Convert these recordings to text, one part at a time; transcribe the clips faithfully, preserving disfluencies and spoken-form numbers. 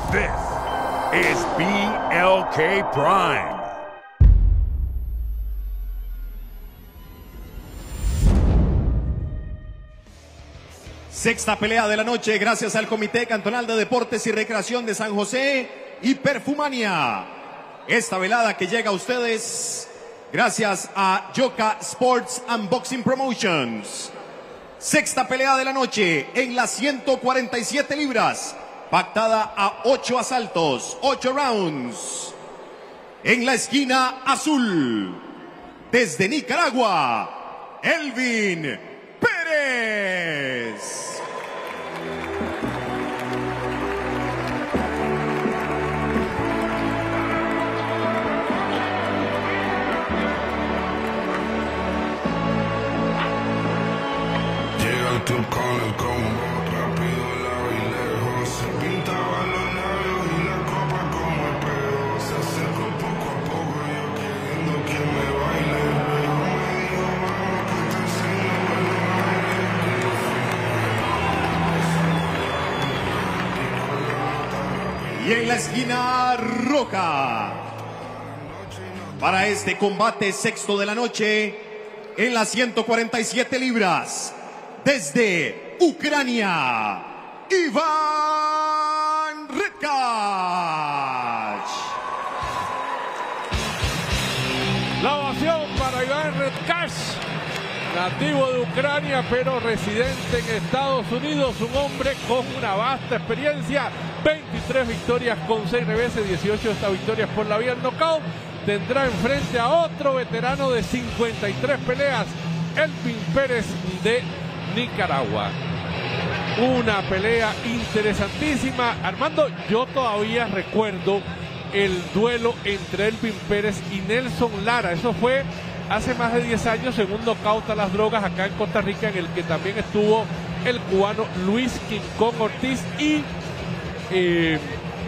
This is B L K Prime. Sexta pelea de la noche gracias al Comité Cantonal de Deportes y Recreación de San José y Perfumania. Esta velada que llega a ustedes gracias a Yoka Sports and Boxing Promotions. Sexta pelea de la noche en las ciento cuarenta y siete libras, pactada a ocho asaltos, ocho rounds. En la esquina azul, desde Nicaragua, Elvin Pérez. Llega al club con el combo, rápido, largo y lejos. Se pintaba los labios y la copa como espejo. Se acercó poco a poco, yo queriendo que me baile. Luego me dijo, vamos que te enseño el baile. Y en la esquina roja, para este combate sexto de la noche, en las ciento cuarenta y siete libras, desde Ucrania, Iván Redkach. La ovación para Iván Redkach, nativo de Ucrania pero residente en Estados Unidos, un hombre con una vasta experiencia, veintitrés victorias con seis reveses, dieciocho de estas victorias por la vía del knockout. Tendrá enfrente a otro veterano de cincuenta y tres peleas, Elvin Pérez de Nicaragua. Una pelea interesantísima. Armando, yo todavía recuerdo el duelo entre Elvin Pérez y Nelson Lara. Eso fue hace más de diez años en un knockout a las drogas acá en Costa Rica, en el que también estuvo el cubano Luis King Kong Ortiz y eh,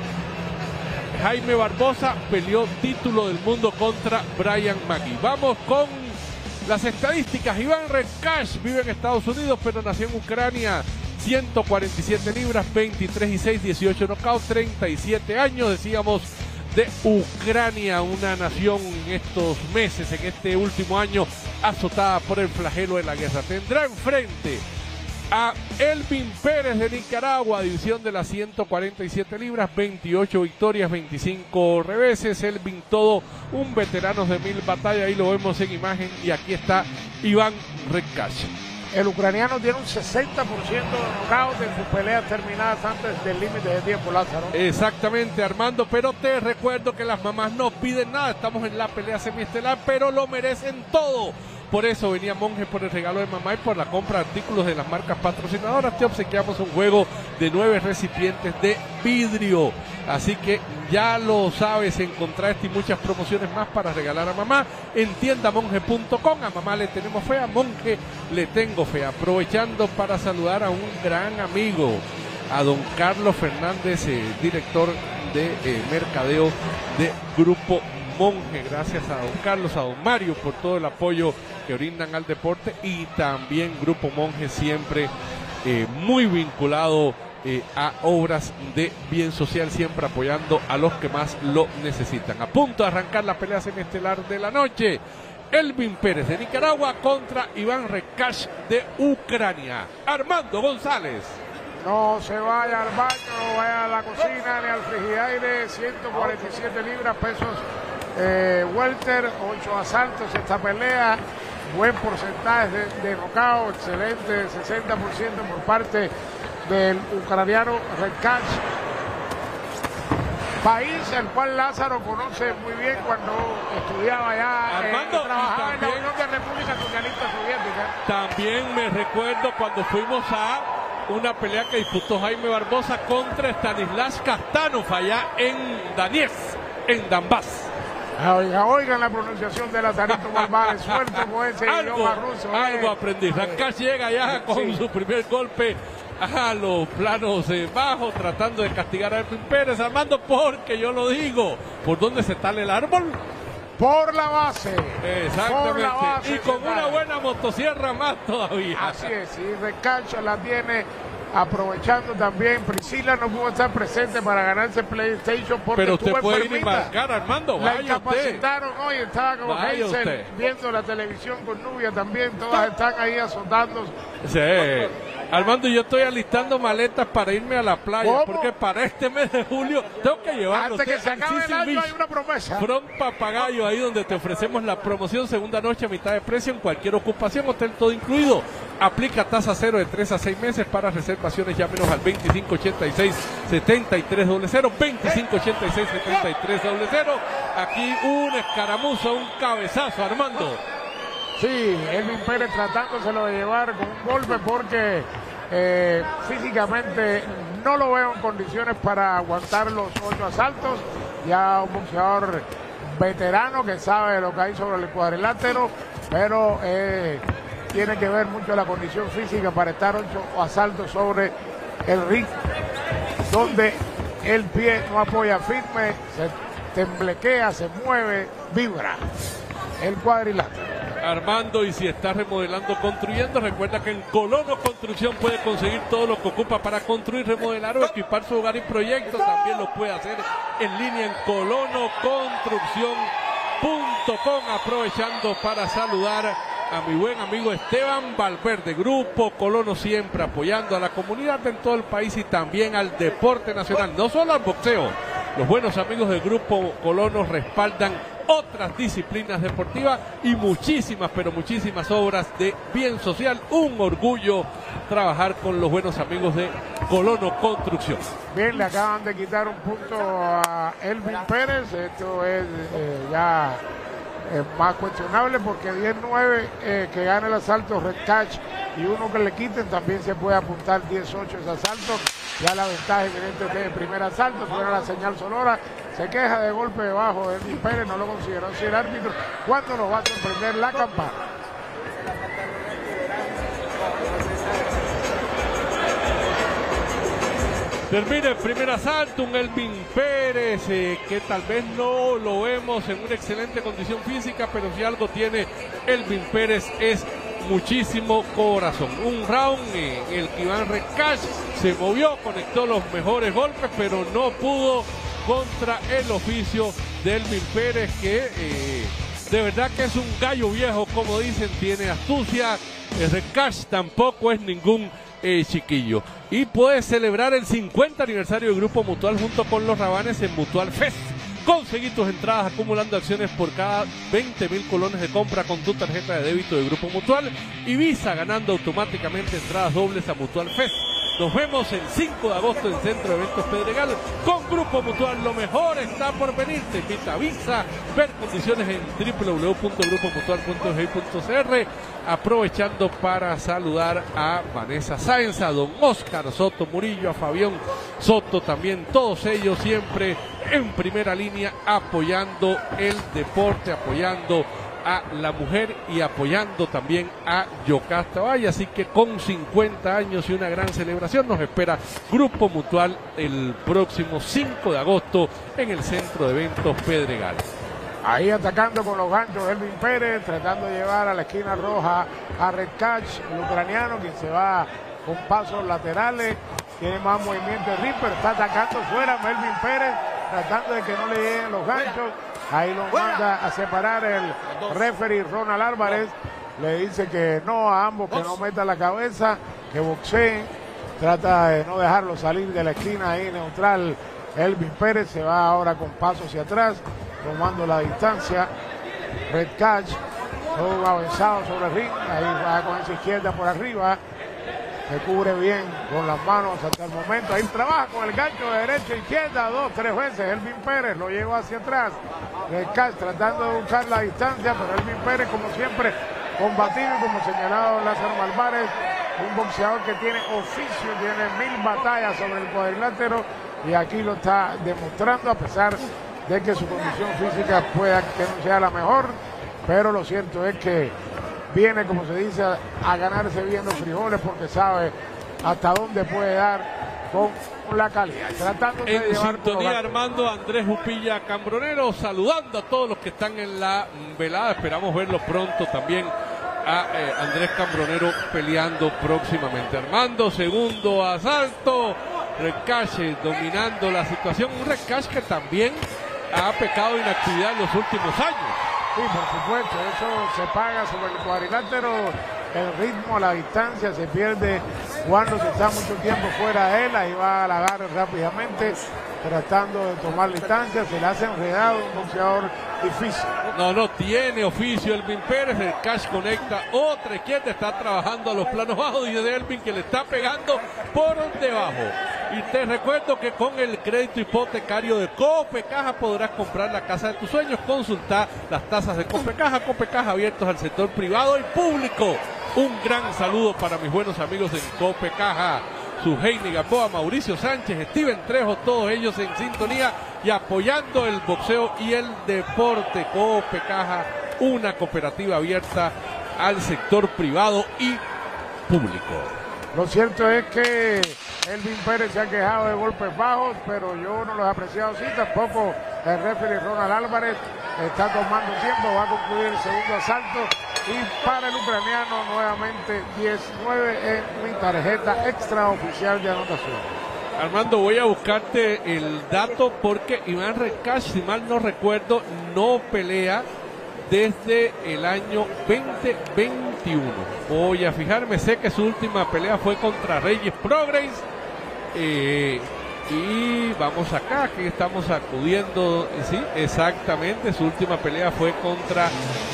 Jaime Barbosa peleó título del mundo contra Brian McGee. Vamos con las estadísticas. Iván Redkach vive en Estados Unidos pero nació en Ucrania. ciento cuarenta y siete libras, veintitrés y seis, dieciocho knockouts, treinta y siete años, decíamos, de Ucrania, una nación en estos meses, en este último año, azotada por el flagelo de la guerra. Tendrá enfrente a Elvin Pérez de Nicaragua, división de las ciento cuarenta y siete libras, veintiocho victorias, veinticinco reveses. Elvin, todo un veterano de mil batallas, ahí lo vemos en imagen, y aquí está Iván Redkach. El ucraniano tiene un sesenta por ciento de knockouts en sus peleas terminadas antes del límite de tiempo, Lázaro. Exactamente, Armando, pero te recuerdo que las mamás no piden nada, estamos en la pelea semiestelar, pero lo merecen todo. Por eso venía Monje por el regalo de mamá y por la compra de artículos de las marcas patrocinadoras. Te obsequiamos un juego de nueve recipientes de vidrio. Así que ya lo sabes, encontrar este y muchas promociones más para regalar a mamá en tienda monje punto com. A mamá le tenemos fe, a Monje le tengo fe. Aprovechando para saludar a un gran amigo, a don Carlos Fernández, eh, director de eh, mercadeo de Grupo Monje. Gracias a don Carlos, a don Mario por todo el apoyo que brindan al deporte, y también Grupo Monje siempre eh, muy vinculado eh, a obras de bien social, siempre apoyando a los que más lo necesitan. A punto de arrancar la pelea semiestelar de la noche, Elvin Pérez de Nicaragua contra Iván Redkach de Ucrania. Armando González. No se vaya al baño, no vaya a la cocina ni al frigidaire. ciento cuarenta y siete libras, pesos eh, welter, ocho asaltos esta pelea, buen porcentaje de, de knockout, excelente, sesenta por ciento por parte del ucraniano Redkach, país el cual Lázaro conoce muy bien cuando estudiaba allá, Armando, eh, trabajaba también, en la Unión de República Socialista Soviética. También me recuerdo cuando fuimos a una pelea que disputó Jaime Barbosa contra Stanislas Kastanov allá en Donetsk, en Donbass. Oiga, oigan la pronunciación de Lazarito Barbares, suelto con ese algo, idioma ruso. Algo eh. aprendí. Redkach llega ya con sí. su primer golpe a los planos eh, bajos, tratando de castigar a Elvin Pérez, Armando, porque yo lo digo, ¿por dónde se tala el árbol? Por la base. Exactamente. Por la base y con central. Una buena motosierra más todavía. Así es, y Redkach la tiene Aprovechando también, Priscila no pudo estar presente para ganarse PlayStation porque pero usted estuvo puede ir y enfermita. marcar, Armando, La vaya incapacitaron usted. hoy, estaba como Vaya Hazel usted. viendo la televisión con Nubia también, todas están ahí azotándose. Sí. Armando, yo estoy alistando maletas para irme a la playa, ¿Cómo? porque para este mes de julio tengo que llevarlo. Antes que se acabe el año hay una promesa. Front Papagayo, ahí donde te ofrecemos la promoción, segunda noche a mitad de precio en cualquier ocupación, hotel todo incluido. Aplica tasa cero de tres a seis meses para reservaciones, llámenos al veinticinco ochenta y seis, setenta y tres cero cero, veinticinco ochenta y seis, setenta y tres cero cero. Aquí un escaramuzo, un cabezazo, Armando. Sí, Elvin Pérez tratándoselo de llevar con un golpe porque eh, físicamente no lo veo en condiciones para aguantar los ocho asaltos. Ya un boxeador veterano que sabe lo que hay sobre el cuadrilátero, pero eh, tiene que ver mucho la condición física para estar ocho asaltos sobre el ring, donde el pie no apoya firme, se temblequea, se mueve, vibra el cuadrilátero. Armando, y si estás remodelando, construyendo, recuerda que en Colono Construcción puede conseguir todo lo que ocupa para construir, remodelar o equipar su hogar y proyectos. También lo puede hacer en línea en colono construcción punto com. Aprovechando para saludar a mi buen amigo Esteban Valverde, Grupo Colono, siempre apoyando a la comunidad en todo el país y también al deporte nacional, no solo al boxeo. Los buenos amigos del Grupo Colono respaldan otras disciplinas deportivas y muchísimas, pero muchísimas obras de bien social. Un orgullo trabajar con los buenos amigos de Colono Construcción. Bien, le acaban de quitar un punto a Elvin Pérez. Esto es eh, ya eh, más cuestionable porque diez nueve eh, que gane el asalto Red Catch y uno que le quiten también se puede apuntar diez ocho ese asalto. Ya la ventaja evidente es el primer asalto, suena la señal sonora, se queja de golpe debajo de Elvin Pérez, no lo consideró así el árbitro. ¿Cuándo nos va a sorprender la campana? Termina el primer asalto, un Elvin Pérez eh, que tal vez no lo vemos en una excelente condición física, pero si algo tiene Elvin Pérez es muchísimo corazón. Un round en el que Iván Redcash se movió, conectó los mejores golpes, pero no pudo contra el oficio de Elvin Pérez, que eh, de verdad que es un gallo viejo, como dicen, tiene astucia. El Redcash tampoco es ningún eh, chiquillo. Y puede celebrar el cincuenta aniversario del Grupo Mutual junto con los Rabanes en Mutual Fest. Conseguí tus entradas acumulando acciones por cada veinte mil colones de compra con tu tarjeta de débito de Grupo Mutual y Visa, ganando automáticamente entradas dobles a Mutual Fest. Nos vemos el cinco de agosto en Centro de Eventos Pedregal con Grupo Mutual. Lo mejor está por venir. Te invita a Visa. Ver condiciones en w w w punto grupo mutual punto g punto c r. Aprovechando para saludar a Vanessa Sáenz, a don Oscar Soto Murillo, a Fabián Soto también. Todos ellos siempre en primera línea apoyando el deporte, apoyando a la mujer y apoyando también a Yocasta Valle. Así que con cincuenta años y una gran celebración nos espera Grupo Mutual el próximo cinco de agosto en el Centro de Eventos Pedregal. Ahí atacando con los ganchos Elvin Pérez, tratando de llevar a la esquina roja a Redcash, el ucraniano, quien se va con pasos laterales, tiene más movimiento de ring, pero está atacando fuera Elvin Pérez, tratando de que no le lleguen los ganchos. Ahí lo manda a separar el referee Ronald Álvarez. Le dice que no a ambos, que no metan la cabeza, que boxeen. Trata de no dejarlo salir de la esquina ahí neutral. Elvin Pérez se va ahora con paso hacia atrás, tomando la distancia. Redcash, todo avanzado sobre el ring. Ahí va con esa izquierda por arriba. Se cubre bien con las manos hasta el momento. Ahí trabaja con el gancho de derecha a izquierda dos, tres veces. Elvin Pérez lo lleva hacia atrás. Redcash tratando de buscar la distancia, pero Elvin Pérez, como siempre, combativo, como señalado Lázaro Malvares, un boxeador que tiene oficio, tiene mil batallas sobre el cuadrilátero y aquí lo está demostrando, a pesar de que su condición física pueda que no sea la mejor, pero lo cierto es que viene, como se dice, a ganarse bien los frijoles porque sabe hasta dónde puede dar con la calidad. Tratando de en llevar sintonía, Armando, Andrés Upilla Cambronero, saludando a todos los que están en la velada. Esperamos verlo pronto también a eh, Andrés Cambronero peleando próximamente. Armando, segundo asalto. Redcash dominando la situación. Un Redcash que también ha pecado de inactividad en los últimos años. Sí, por supuesto, eso se paga sobre el cuadrilátero. El ritmo, la distancia se pierde cuando se está mucho tiempo fuera de él. Ahí va al agarre rápidamente, tratando de tomar distancia. Se le hace enredado, un boxeador difícil. No, no tiene oficio Elvin Pérez. El Cash conecta otra izquierda, está trabajando a los planos bajos y de Elvin que le está pegando por debajo. Y te recuerdo que con el crédito hipotecario de Copecaja podrás comprar la casa de tus sueños. Consulta las tasas de Copecaja. Copecaja abiertos al sector privado y público. Un gran saludo para mis buenos amigos en Copecaja. Suheini Gamboa, Mauricio Sánchez, Steven Trejo, todos ellos en sintonía y apoyando el boxeo y el deporte. Copecaja, una cooperativa abierta al sector privado y público. Lo cierto es que Elvin Pérez se ha quejado de golpes bajos, pero yo no los he apreciado así. Tampoco el referee Ronald Álvarez está tomando tiempo, va a concluir el segundo asalto. Y para el ucraniano nuevamente diecinueve en mi tarjeta extraoficial de anotación. Armando, voy a buscarte el dato porque Iván Redcash, si mal no recuerdo, no pelea desde el año veinte veintiuno. Voy a fijarme, sé que su última pelea fue contra Reyes Prograis. Eh, y vamos acá, que estamos acudiendo, sí, exactamente, su última pelea fue contra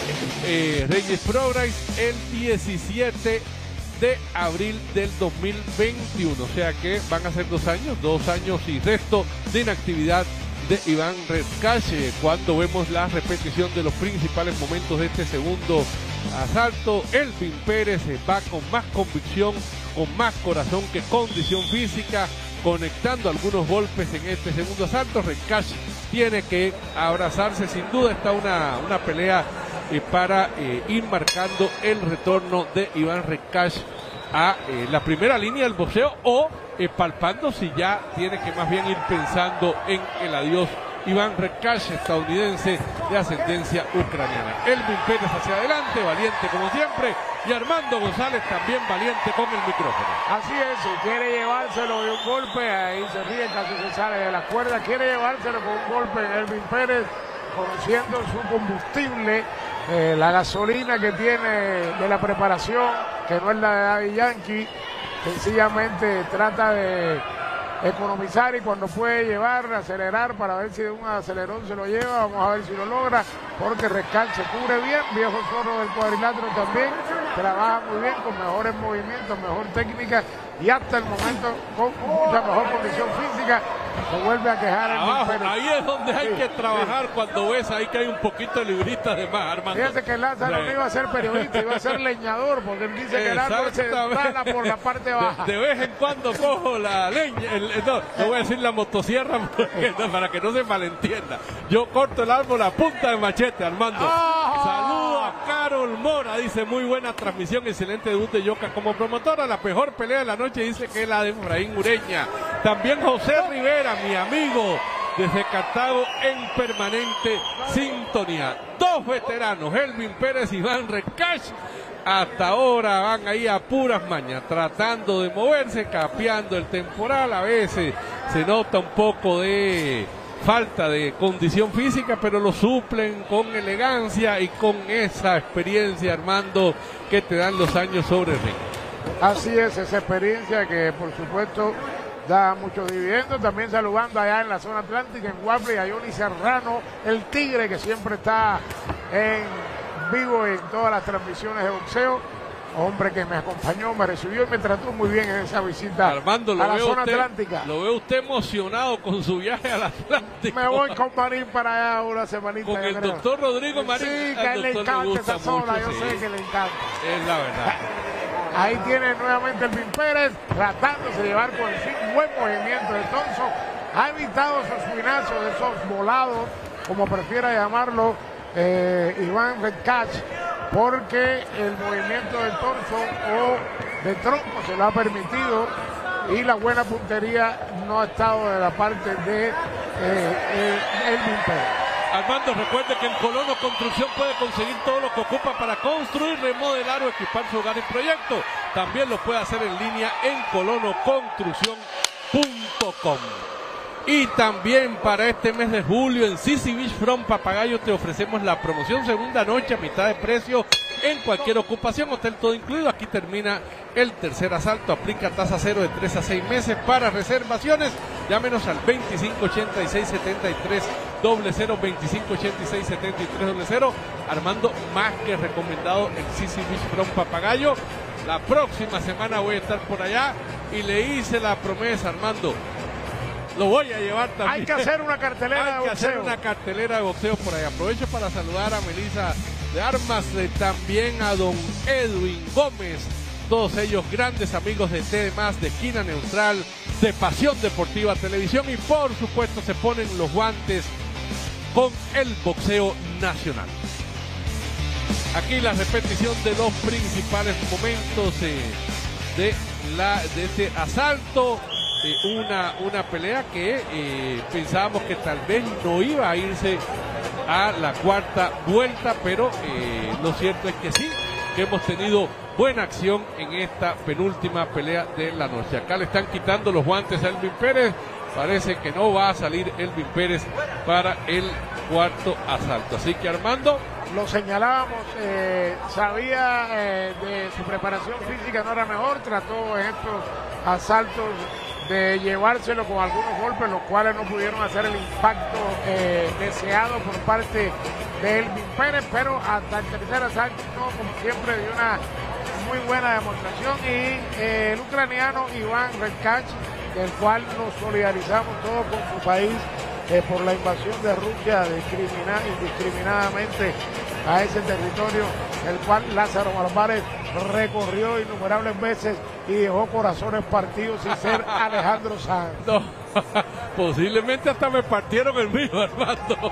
eh, Reyes Prograis el diecisiete de abril del dos mil veintiuno, o sea que van a ser dos años, dos años y resto de inactividad de Iván Redcash. Cuando vemos la repetición de los principales momentos de este segundo asalto, Elvin Pérez va con más convicción, con más corazón que condición física, conectando algunos golpes en este segundo asalto. Redcash tiene que abrazarse, sin duda está una, una pelea eh, para eh, ir marcando el retorno de Iván Redcash a eh, la primera línea del boxeo o eh, palpando si ya tiene que más bien ir pensando en el adiós. Iván Redcash, estadounidense de ascendencia ucraniana. Elvin Pérez hacia adelante, valiente como siempre, y Armando González también valiente con el micrófono. Así es, si quiere llevárselo de un golpe, ahí se ríe, casi se sale de la cuerda, quiere llevárselo con un golpe en Elvin Pérez, conociendo su combustible, eh, la gasolina que tiene de la preparación, que no es la de Daddy Yankee, sencillamente trata de economizar y cuando puede llevar, acelerar para ver si de un acelerón se lo lleva, vamos a ver si lo logra, porque Redcash se cubre bien, viejo zorro del cuadrilátero también, trabaja muy bien, con mejores movimientos, mejor técnica y hasta el momento con mucha mejor condición física. Se vuelve a quejar el Abajo, ahí es donde hay sí, que trabajar sí. Cuando ves ahí que hay un poquito de libristas de más, Armando. Fíjate que Lázaro sí. no iba a ser periodista, iba a ser leñador, porque él dice que el árbol se tala por la parte baja. De, de vez en cuando cojo la leña, el, no, no voy a decir la motosierra porque, no, para que no se malentienda. Yo corto el árbol a punta de machete, Armando. ¡Oh! Saludo a Carol Mora, dice muy buena transmisión, excelente debut de Yoka como promotora, la mejor pelea de la noche, dice que es la de Efraín Ureña. También José Rivera, mi amigo desde Cartago, en permanente sintonía. Dos veteranos, Elvin Pérez y Iván Redcash, hasta ahora van ahí a puras mañas, tratando de moverse, capeando el temporal. A veces se nota un poco de falta de condición física, pero lo suplen con elegancia y con esa experiencia, Armando, que te dan los años sobre el ring. Así es, esa experiencia que por supuesto da muchos dividendos. También saludando allá en la zona atlántica, en Guaple, a Johnny Serrano, el Tigre, que siempre está en vivo en todas las transmisiones de boxeo. Hombre que me acompañó, me recibió y me trató muy bien en esa visita Armando, a la zona usted, atlántica. Lo veo usted emocionado con su viaje al Atlántico. Me voy con Marín para allá una semanita. Con el creo. doctor Rodrigo Marín. Sí, que a él le encanta esa zona, mucho, yo sí. sé que le encanta. Es la verdad. Ahí tiene nuevamente Elvin Pérez, tratándose de llevar con el buen movimiento de Thompson. Ha evitado esos finazos, esos volados, como prefiera llamarlo eh, Iván Redcash, porque el movimiento del torso o de tronco se lo ha permitido y la buena puntería no ha estado de la parte de eh, eh, Elvin Pérez. Armando, recuerde que en Colono Construcción puede conseguir todo lo que ocupa para construir, remodelar o equipar su hogar y proyecto. También lo puede hacer en línea en colono construcción punto com. Y también para este mes de julio en Sisi Beach From Papagayo te ofrecemos la promoción segunda noche a mitad de precio en cualquier ocupación, hotel todo incluido. Aquí termina el tercer asalto, aplica tasa cero de tres a seis meses. Para reservaciones, llámenos al veinticinco ochenta y seis setenta y tres cero, veinticinco ochenta y seis setenta y tres cero. Armando, más que recomendado el Sisi Beach From Papagayo. La próxima semana voy a estar por allá y le hice la promesa, Armando. Lo voy a llevar también. Hay que hacer una cartelera Hay de que boxeo. hacer una cartelera de boxeo por ahí. Aprovecho para saludar a Melissa de Armas, eh, también a don Edwin Gómez, todos ellos grandes amigos de T más, de Esquina Neutral, de Pasión Deportiva Televisión, y por supuesto se ponen los guantes con el boxeo nacional. Aquí la repetición de los principales momentos eh, de, la, de este asalto. Eh, una, una pelea que eh, pensábamos que tal vez no iba a irse a la cuarta vuelta, pero eh, lo cierto es que sí, que hemos tenido buena acción en esta penúltima pelea de la noche. Acá le están quitando los guantes a Elvin Pérez, parece que no va a salir Elvin Pérez para el cuarto asalto, así que Armando, lo señalábamos, eh, sabía eh, de su preparación física no era mejor, trató en estos asaltos de llevárselo con algunos golpes, los cuales no pudieron hacer el impacto eh, deseado por parte de Elvin Pérez, pero hasta el tercer asalto, como siempre, dio una muy buena demostración. Y eh, el ucraniano Iván Redkach, del cual nos solidarizamos todos con su país eh, por la invasión de Rusia discrimina, indiscriminadamente a ese territorio, el cual Lázaro Álvarez recorrió innumerables veces y dejó corazones partidos sin ser Alejandro Sanz. no, posiblemente hasta me partieron el mío, Armando.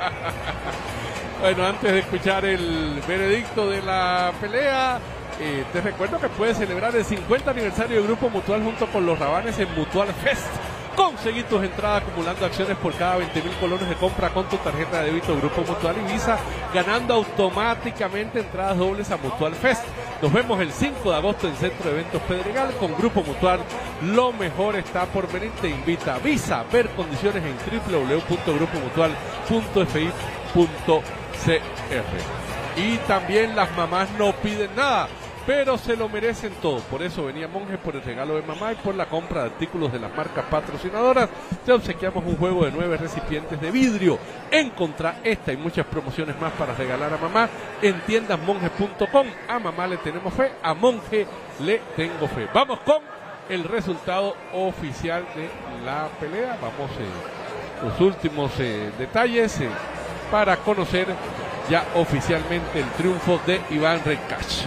Bueno, antes de escuchar el veredicto de la pelea, eh, te recuerdo que puedes celebrar el cincuenta aniversario del Grupo Mutual junto con los Rabanes en Mutual Fest. Conseguí tus entradas acumulando acciones por cada veinte mil colones de compra con tu tarjeta de débito Grupo Mutual y Visa, ganando automáticamente entradas dobles a Mutual Fest. Nos vemos el cinco de agosto en Centro de Eventos Pedregal con Grupo Mutual. Lo mejor está por venir. Te invita a Visa. Ver condiciones en doble u doble u doble u punto grupo mutual punto f i punto c r. Y también las mamás no piden nada, pero se lo merecen todo. Por eso venía Monje por el regalo de mamá y por la compra de artículos de las marcas patrocinadoras. Te obsequiamos un juego de nueve recipientes de vidrio. Encontrá esta y muchas promociones más para regalar a mamá en tiendas monje punto com. A mamá le tenemos fe, a Monje le tengo fe. Vamos con el resultado oficial de la pelea. Vamos eh, los últimos eh, detalles eh, para conocer ya oficialmente el triunfo de Iván Redkach.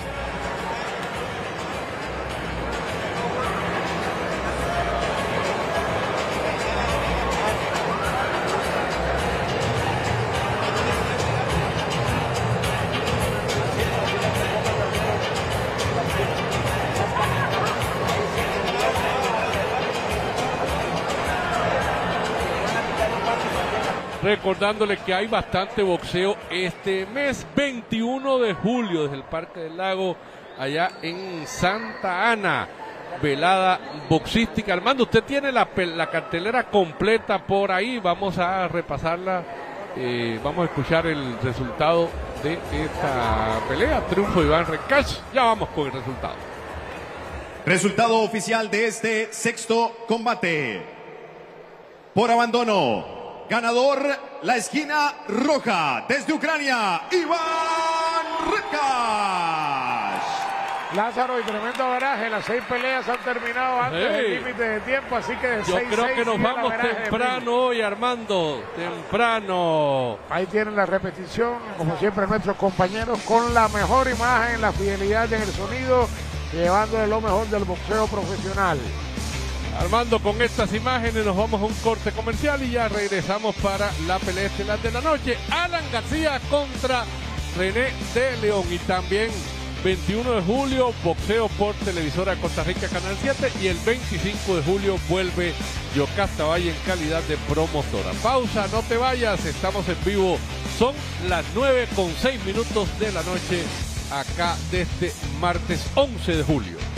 Recordándole que hay bastante boxeo este mes, veintiuno de julio, desde el Parque del Lago, allá en Santa Ana. Velada boxística. Armando, usted tiene la, la cartelera completa por ahí. Vamos a repasarla. Eh, vamos a escuchar el resultado de esta pelea. Triunfo de Iván Redkach. Ya vamos con el resultado. Resultado oficial de este sexto combate. Por abandono. Ganador, la esquina roja, desde Ucrania, Iván Redkach. Lázaro, y tremendo averaje, las seis peleas han terminado antes Hey. del límite de tiempo, así que de Yo seis, creo seis que nos sigue el vamos averaje de temprano hoy, Armando. Temprano. Ahí tienen la repetición, como siempre nuestros compañeros con la mejor imagen, la fidelidad en el sonido, llevándole lo mejor del boxeo profesional. Armando, con estas imágenes nos vamos a un corte comercial y ya regresamos para la pelea estelar de la noche. Alan García contra René de León, y también veintiuno de julio, boxeo por televisora de Costa Rica, Canal siete. Y el veinticinco de julio vuelve Yocasta Valle en calidad de promotora. Pausa, no te vayas, estamos en vivo. Son las nueve con seis minutos de la noche, acá desde martes once de julio.